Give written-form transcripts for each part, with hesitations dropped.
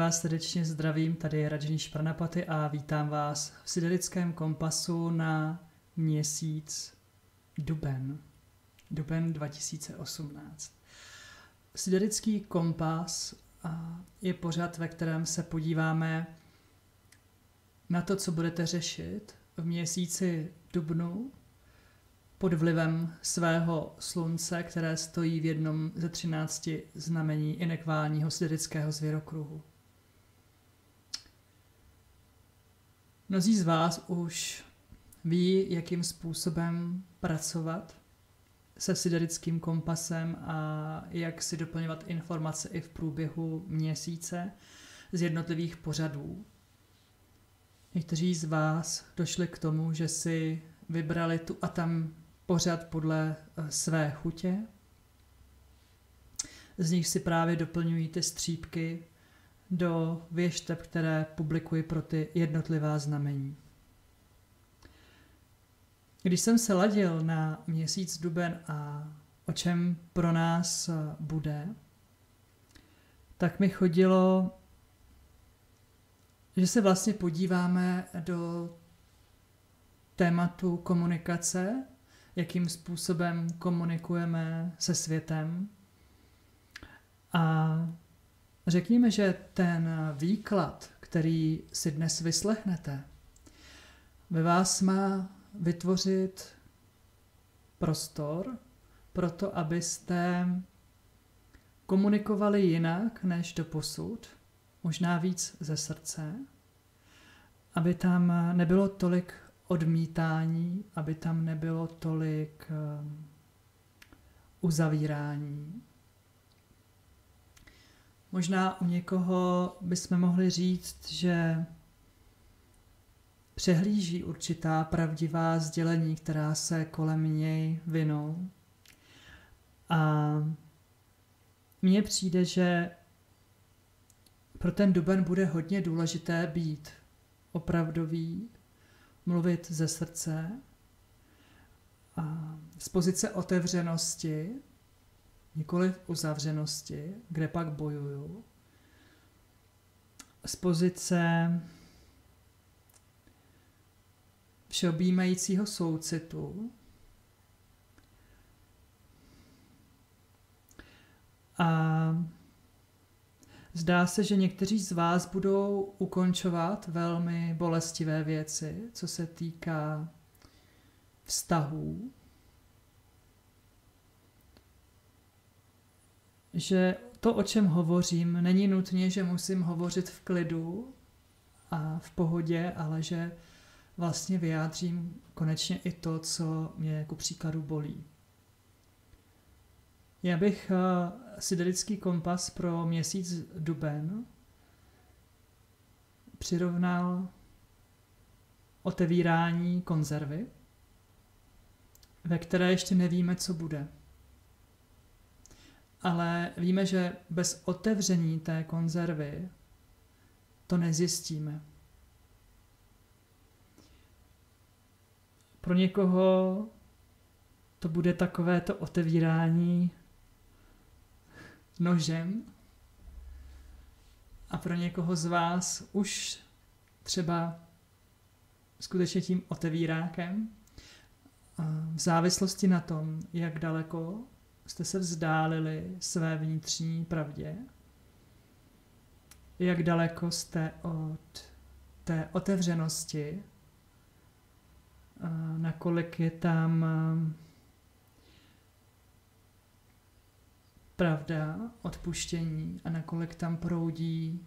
vás srdečně zdravím, tady je Rajneesh Pranapaty a vítám vás v Siderickém kompasu na měsíc duben 2018. Siderický kompas je pořad, ve kterém se podíváme na to, co budete řešit v měsíci dubnu pod vlivem svého slunce, které stojí v jednom ze 13 znamení inekválního siderického zvěrokruhu. Mnozí z vás už ví, jakým způsobem pracovat se siderickým kompasem a jak si doplňovat informace i v průběhu měsíce z jednotlivých pořadů. Někteří z vás došli k tomu, že si vybrali tu a tam pořad podle své chutě. Z nich si právě doplňují ty střípky do věšteb, které publikuji pro ty jednotlivá znamení. Když jsem se ladil na měsíc duben a o čem pro nás bude, tak mi chodilo, že se vlastně podíváme do tématu komunikace, jakým způsobem komunikujeme se světem. A řekněme, že ten výklad, který si dnes vyslechnete, ve vás má vytvořit prostor pro to, abyste komunikovali jinak než doposud, možná víc ze srdce, aby tam nebylo tolik odmítání, aby tam nebylo tolik uzavírání. Možná u někoho bychom mohli říct, že přehlíží určitá pravdivá sdělení, která se kolem něj vinou. A mně přijde, že pro ten duben bude hodně důležité být opravdový, mluvit ze srdce a z pozice otevřenosti, nikoli uzavřenosti, kde pak bojuju, z pozice všeobjímajícího soucitu a zdá se, že někteří z vás budou ukončovat velmi bolestivé věci, co se týká vztahů. Že to, o čem hovořím, není nutně, že musím hovořit v klidu a v pohodě, ale že vlastně vyjádřím konečně i to, co mě jako příkladu bolí. Já bych siderický kompas pro měsíc duben přirovnal otevírání konzervy, ve které ještě nevíme, co bude. Ale víme, že bez otevření té konzervy to nezjistíme. Pro někoho to bude takovéto otevírání nožem a pro někoho z vás už třeba skutečně tím otevírákem v závislosti na tom, jak daleko jste se vzdálili své vnitřní pravdě, jak daleko jste od té otevřenosti, nakolik je tam pravda, odpuštění a nakolik tam proudí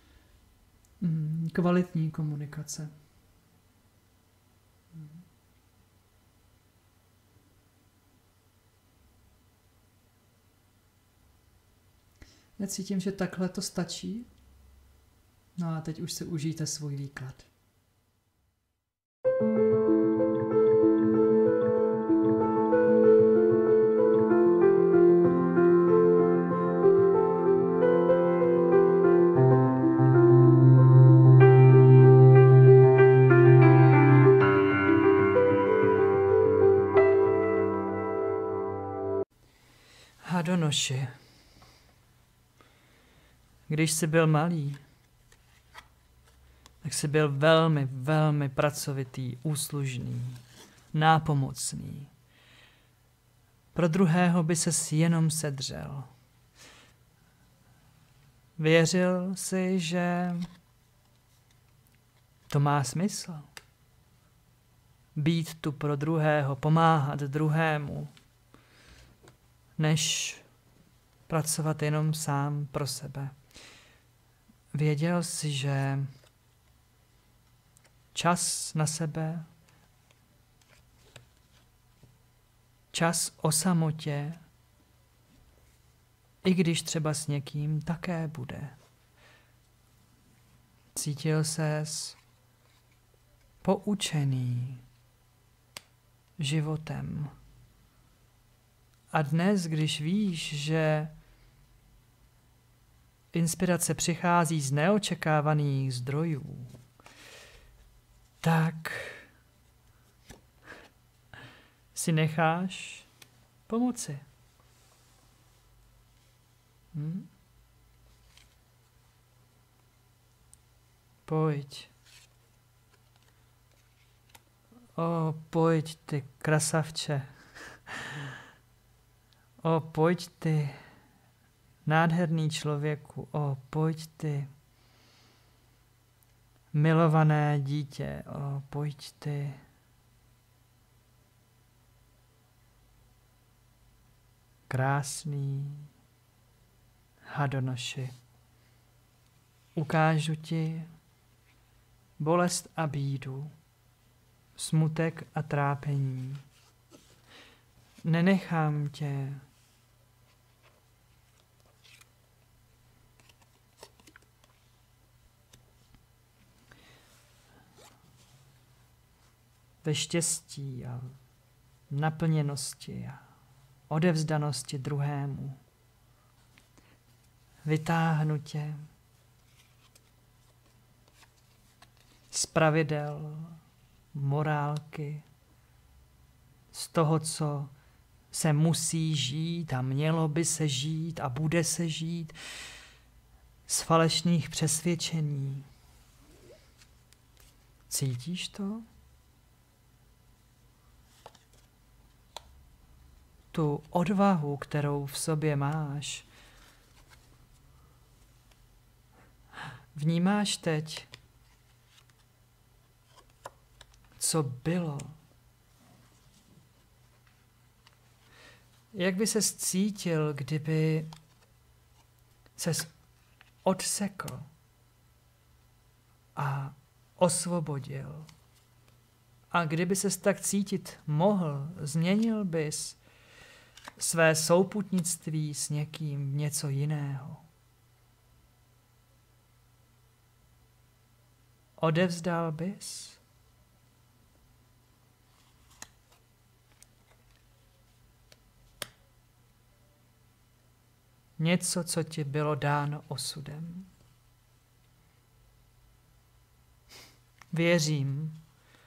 kvalitní komunikace. Já cítím, že takhle to stačí. No a teď už si užijte svůj výklad. Hadonoši. Když jsi byl malý, tak jsi byl velmi, velmi pracovitý, úslužný, nápomocný. Pro druhého by ses jenom sedřel. Věřil si, že to má smysl. Být tu pro druhého, pomáhat druhému, než pracovat jenom sám pro sebe. Věděl si, že čas na sebe, čas o samotě, i když třeba s někým, také bude. Cítil ses poučený životem. A dnes, když víš, že inspirace přichází z neočekávaných zdrojů, tak si necháš pomoci. Pojď. O, pojď ty krasavče. O, pojď ty nádherný člověku. O, pojď ty milované dítě. O, pojď ty krásný hadonoši. Ukážu ti bolest a bídu, smutek a trápení. Nenechám tě ve štěstí a naplněnosti a odevzdanosti druhému. Vytáhnu tě z pravidel, morálky, z toho, co se musí žít a mělo by se žít a bude se žít, z falešných přesvědčení. Cítíš to? Tu odvahu, kterou v sobě máš. Vnímáš teď, co bylo? Jak by ses cítil, kdyby ses odsekl a osvobodil? A kdyby ses tak cítit mohl, změnil bys své souputnictví s někým v něco jiného? Odevzdal bys? Něco, co ti bylo dáno osudem. Věřím,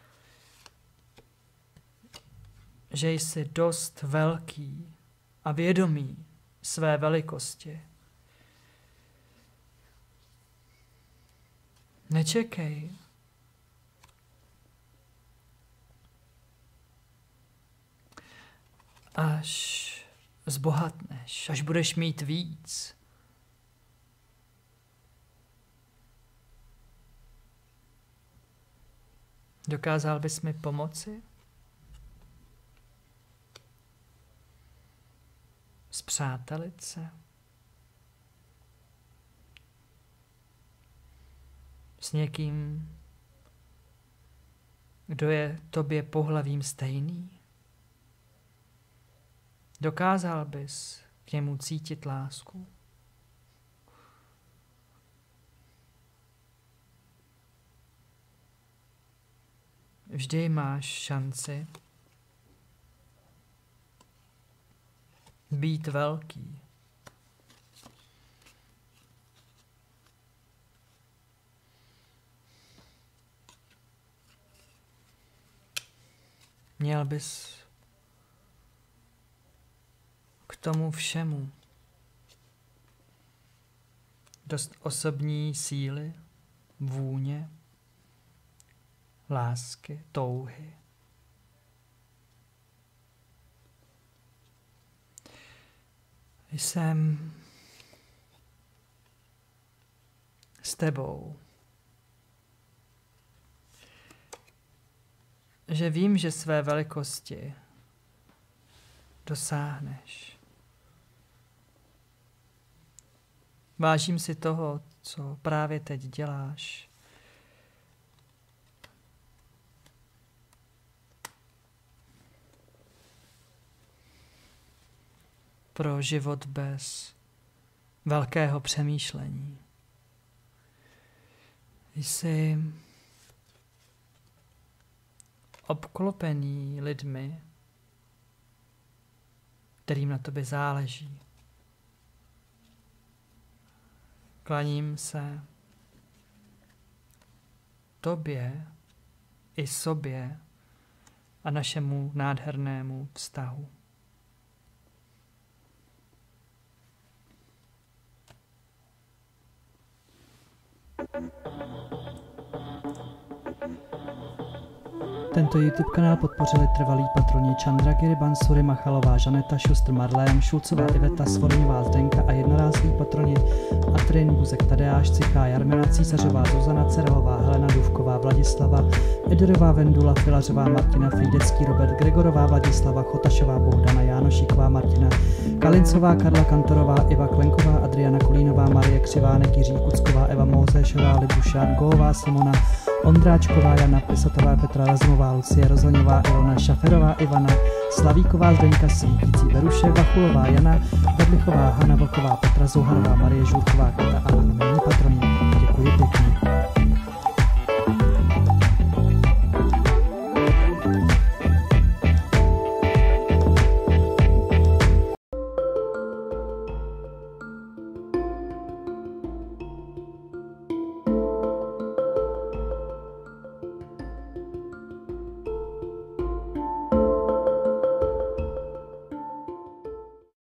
že jsi dost velký a vědomý své velikosti. Nečekej. Až zbohatneš, až budeš mít víc. Dokázal bys mi pomoci? Spřátelit se? S někým, kdo je tobě pohlavím stejný? Dokázal bys k němu cítit lásku? Vždy máš šanci být velký. Měl bys k tomu všemu dost osobní síly, vůně, lásky, touhy. Jsem s tebou. Že vím, že své velikosti dosáhneš. Vážím si toho, co právě teď děláš. Pro život bez velkého přemýšlení. Jsi obklopený lidmi, kterým na tobě záleží. Klaním se tobě i sobě a našemu nádhernému vztahu. Tento YouTube kanál podpořili trvalí patroni Chandragiri, Bansuri, Machalová, Žaneta, Šustr, Marlém, Šulcová, Iveta, Svorňová, Zdenka a jednorázový patroni Atrin, Buzek, Tadeáš, Cichá, Jarmila, Císařová, Zuzana, Cerelová, Helena, Důvková, Vladislava, Ederová, Vendula, Filařová, Martina, Frýdecký, Robert, Gregorová, Vladislava, Chotašová, Bohdana, Jánošíková, Martina, Kalincová, Karla Kantorová, Iva Klenková, Adriana Kulínová, Marie Křivánek, Jiří Kucková, Eva Mozešová, Libušán, Góová, Simona, Ondráčková, Jana Pisotová, Petra Razmová, Lucie Rozhoňová, Ilona Šaferová, Ivana Slavíková, Zdeňka Svítící, Beruše, Vachulová, Jana Bedlichová, Hana Vlková, Petra Zouhanová, Marie Žůrková, Kata a anonymní patroni. Děkuji pěkně.